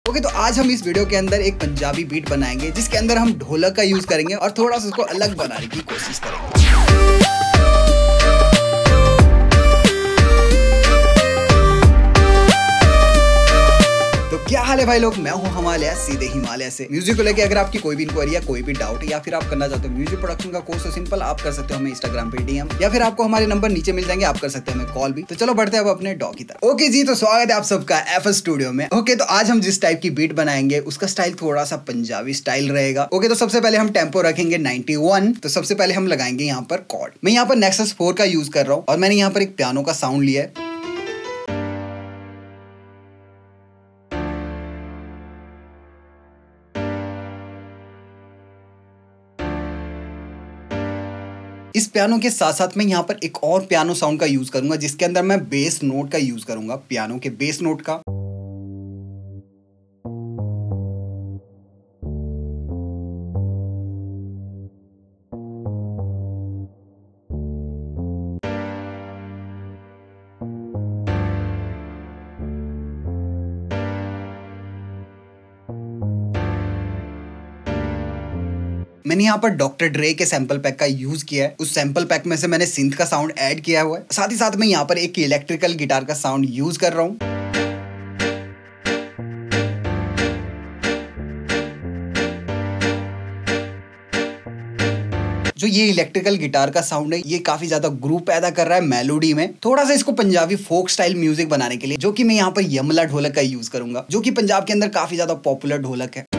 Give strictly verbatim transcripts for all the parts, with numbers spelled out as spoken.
Okay okay, तो आज हम इस वीडियो के अंदर एक पंजाबी बीट बनाएंगे जिसके अंदर हम ढोलक का यूज करेंगे और थोड़ा सा उसको अलग बनाने की कोशिश करेंगे। तो क्या हाल है भाई लोग, मैं हूं हिमालय, सीधे हिमालय से। म्यूजिक को लेके अगर आपकी कोई भी इंक्वायरी या कोई भी डाउट है या फिर आप करना चाहते हो म्यूजिक प्रोडक्शन का कोर्स, तो सिंपल आप कर सकते हो हमें इंस्टाग्राम पे डीएम या फिर आपको हमारे नंबर नीचे मिल जाएंगे, आप कर सकते हो हमें कॉल भी। तो चलो बढ़ते हैं अब अपने डॉग की तरफ। ओके जी, तो स्वागत है आप सबका एफएस स्टूडियो में। ओके तो आज हम जिस टाइप की बीट बनाएंगे उसका स्टाइल थोड़ा सा पंजाबी स्टाइल रहेगा। ओके तो सबसे पहले हम टेम्पो रखेंगे नाइंटी वन। तो सबसे पहले हम लगाएंगे यहाँ पर कॉर्ड। मैं यहाँ पर नेक्सस फोर का यूज कर रहा हूँ और मैंने यहाँ पर एक पियानो का साउंड लिया है। इस पियानो के साथ साथ मैं यहाँ पर एक और पियानो साउंड का यूज करूंगा जिसके अंदर मैं बेस नोट का यूज करूंगा, पियानो के बेस नोट का। मैंने यहाँ पर डॉक्टर ड्रे के सैंपल पैक का यूज किया है। उस सैंपल पैक में से मैंने सिंथ का साउंड ऐड किया हुआ है। साथ ही साथ मैं यहाँ पर एक इलेक्ट्रिकल गिटार का साउंड यूज कर रहा हूँ। जो ये इलेक्ट्रिकल गिटार का साउंड है ये काफी ज्यादा ग्रूव पैदा कर रहा है मेलोडी में, थोड़ा सा इसको पंजाबी फोक स्टाइल म्यूजिक बनाने के लिए, जो कि मैं यहाँ पर यमला ढोलक का यूज करूंगा, जो कि पंजाब के अंदर काफी ज्यादा पॉपुलर ढोलक है।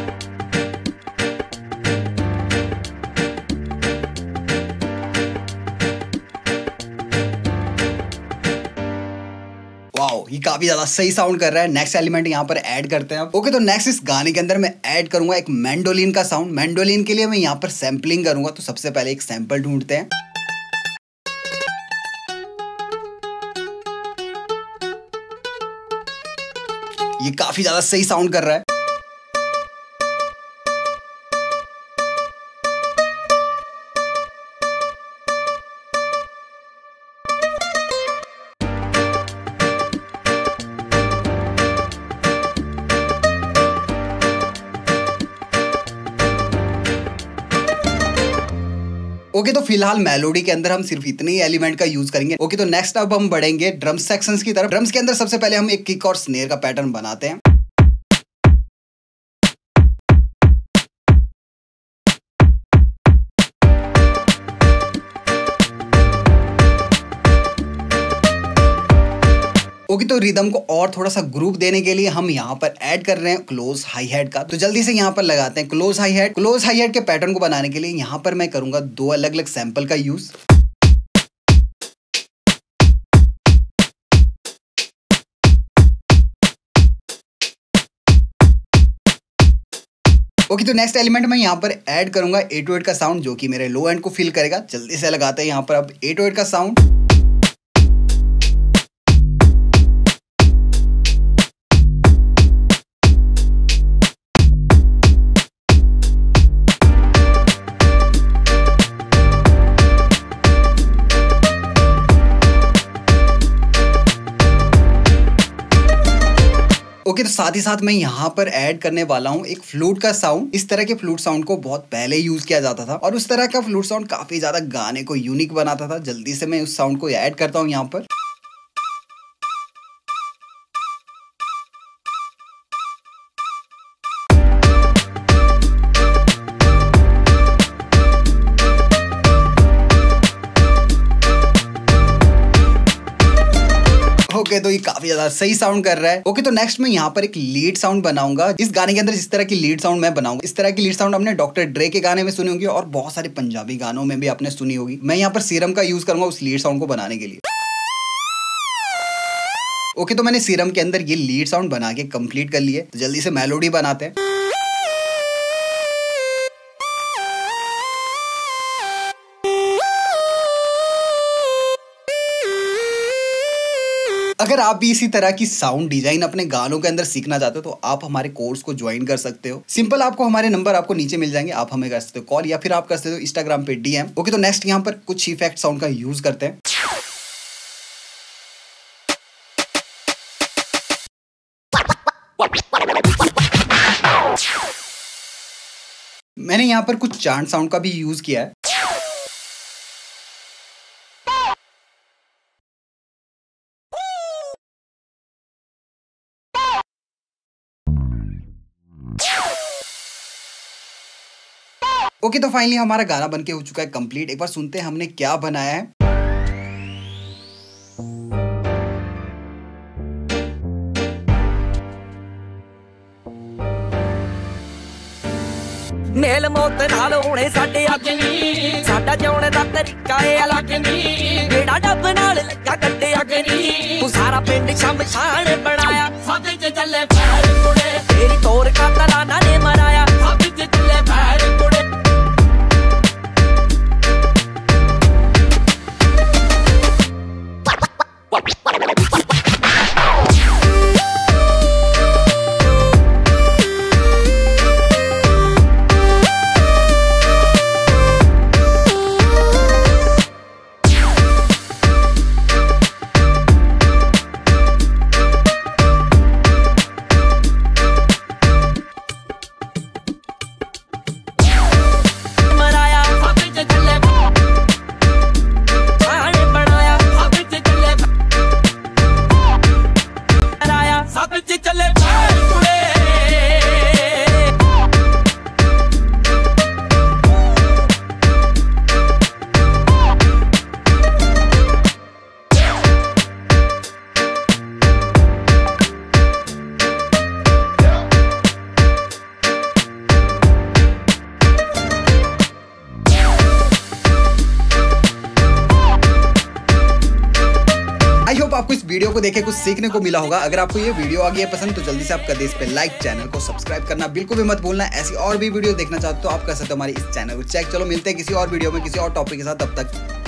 वाओ, ये काफी ज्यादा सही साउंड कर रहा है। नेक्स्ट एलिमेंट यहाँ पर ऐड करते हैं। ओके तो नेक्स्ट इस गाने के अंदर मैं ऐड करूंगा एक मैंडोलिन का साउंड। मैंडोलिन के लिए मैं यहाँ पर सैम्पलिंग करूंगा। तो सबसे पहले एक सैंपल ढूंढते हैं। ये काफी ज्यादा सही साउंड कर रहा है। ओके okay, तो फिलहाल मेलोडी के अंदर हम सिर्फ इतने ही एलिमेंट का यूज करेंगे। ओके okay, तो नेक्स्ट अब हम बढ़ेंगे ड्रम सेक्शंस की तरफ। ड्रम्स के अंदर सबसे पहले हम एक किक और स्नेयर का पैटर्न बनाते हैं। ओके तो रिदम को और थोड़ा सा ग्रुप देने के लिए हम यहाँ पर ऐड कर रहे हैं क्लोज हाई हेड का। तो जल्दी से यहाँ पर लगाते हैं close hi hat. Close hi hat के पैटर्न को बनाने के लिए यहाँ पर मैं करूंगा दो अलग अलग सैंपल का यूज। ओके तो नेक्स्ट एलिमेंट मैं यहाँ पर ऐड करूंगा एट ओ एट का साउंड, जो कि मेरे लो एंड को फील करेगा। जल्दी से लगाते हैं यहाँ पर अब एट ओ एट का साउंड। ओके okay, तो साथ ही साथ मैं यहाँ पर ऐड करने वाला हूँ एक फ्लूट का साउंड। इस तरह के फ्लूट साउंड को बहुत पहले यूज किया जाता था और उस तरह का फ्लूट साउंड काफी ज्यादा गाने को यूनिक बनाता था। जल्दी से मैं उस साउंड को ऐड करता हूँ यहाँ पर। ओके okay, तो ये काफी ज्यादा सही साउंड कर रहा है। ओके okay, तो नेक्स्ट मैं यहाँ पर एक लीड साउंड बनाऊंगा। इस गाने के अंदर इस तरह की लीड साउंड मैं बनाऊंगा। इस तरह की लीड साउंड आपने डॉक्टर ड्रे के गाने में सुनी होगी और बहुत सारे पंजाबी गानों में भी आपने सुनी होगी। मैं यहाँ पर सीरम का यूज करूंगा उस लीड साउंड को बनाने के लिए। ओके okay, तो मैंने सीरम के अंदर ये लीड साउंड बना के कंप्लीट कर लिए। तो जल्दी से मेलोडी बनाते हैं। अगर आप भी इसी तरह की साउंड डिजाइन अपने गानों के अंदर सीखना चाहते हो तो आप हमारे कोर्स को ज्वाइन कर सकते हो। सिंपल आपको हमारे नंबर आपको नीचे मिल जाएंगे, आप हमें कर सकते हो कॉल या फिर आप कर सकते हो इंस्टाग्राम पे डीएम। ओके तो नेक्स्ट यहाँ पर कुछ इफेक्ट साउंड का यूज करते हैं। मैंने यहाँ पर कुछ चांट साउंड का भी यूज किया है। ओके तो फाइनली हमारा गाना बनके हो चुका है कंप्लीट। एक बार सुनते हैं हमने क्या बनाया है। मेल मौत नाल होने साडे अज नी, साडा जिउण दा तरीका ए अलग नी, बेड़ा डब नाल लगा कट्टे अग नी, तू सारा पिंड शमशान बनाया, साडे च चले पैर कुड़े, तेरी तोर का तराना ने मराया, साडे च चले पैर कुड़े। आई होप आपको इस वीडियो को देखे कुछ सीखने को मिला होगा। अगर आपको ये वीडियो आ गई है पसंद तो जल्दी से आप कर दे इस पे लाइक, चैनल को सब्सक्राइब करना बिल्कुल भी मत भूलना। ऐसी और भी वीडियो देखना चाहते हो तो आप कर सकते हो हमारे इस चैनल को चेक। चलो मिलते हैं किसी और वीडियो में किसी और टॉपिक के साथ, तब तक